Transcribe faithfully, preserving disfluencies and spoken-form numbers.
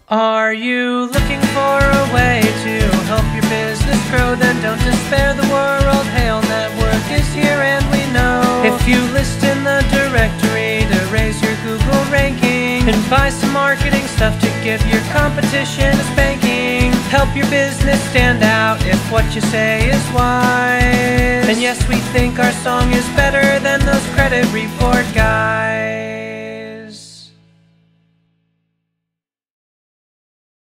Are you looking for a way to help your business grow? Then don't despair, the World Hail Network is here and we know. If you list in the directory to raise your Google ranking and buy some marketing stuff to give your competition a spanking, help your business stand out if what you say is wise. And yes, we think our song is better than those credit report guys.